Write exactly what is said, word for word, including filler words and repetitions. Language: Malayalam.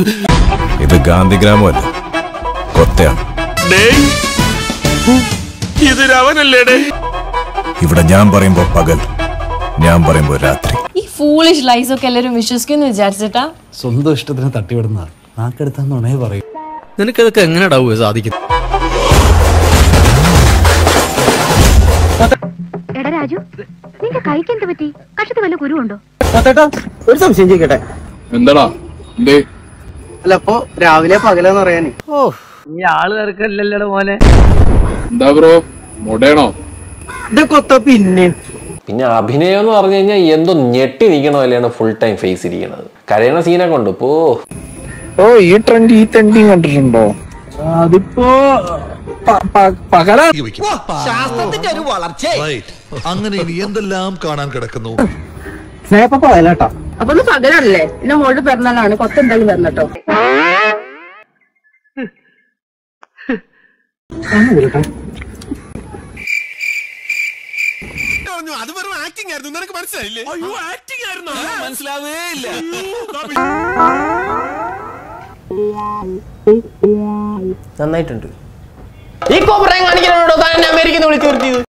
ഇത് ഗാന്ധിഗ്രാമമല്ല, കൊത്തയാണ്. ഇവിടെ ഞാൻ പറയുമ്പോ പകൽ, ഞാൻ പറയുമ്പോ രാത്രി. ഈ ഫൂളിഷ് ലൈസ് ഒക്കെ എല്ലാരും വിശ്വസിക്കുന്നു വിചാരിച്ചിട്ടാ? സ്വന്തം ഇഷ്ടത്തിന് തട്ടിവിടുന്ന നാക്കെടുത്താന്നുണേ പറയും. നിനക്കതൊക്കെ എങ്ങനെ സാധിക്കും? എടാ രാജു, നിന്റെ കൈക്ക് എന്ത് പറ്റി? കഷത്ത് വല്ല കുരുണ്ടോ? ഒരു സംശയം ചോദിക്കട്ടെ? എന്താടാ? അല്ല, അപ്പൊ രാവിലെ പകലെന്ന് പറയാനേ. ഓ, ഈ ആള് തിരക്കല്ലല്ലോ മോനെ. എന്താ ബ്രോ, മുടയാണോ? കൊത്ത പിന്നെ പിന്നെ അഭിനയം എന്ന് പറഞ്ഞു കഴിഞ്ഞാൽ എന്തോ ഞെട്ടി നിൽക്കണ പോലെയാണ് ഫുൾ ടൈം ഫേസ് ഇരിക്കണത്. കരയണ സീനൊക്കെ ഉണ്ട് ഇപ്പോ. ഓ, ഈ ട്രെൻഡ് ഈ ട്രെൻഡിങ് കണ്ടിട്ടുണ്ടോ? അതിപ്പോ പകല അങ്ങനെ ഇനി എന്തെല്ലാം കാണാൻ കിടക്കുന്നു. സ്നേഹപ്പ പകലാട്ടോ. അപ്പൊ പകലല്ലേ? എന്റെ മോളുടെ പിറന്നാളാണ്. കൊത്ത എന്തായാലും വരണട്ടോ. അത് വെറും ആക്ടിംഗ് ആയിരുന്നു, നിനക്ക് മനസ്സിലായില്ലേ? മനസ്സിലാവേ ഇല്ല. നന്നായിട്ടുണ്ട്. ഈ കോപ്രായം കാണിക്കാനോടോ താൻ അമേരിക്കന്ന് വിളിച്ചു നിർത്തിയത്?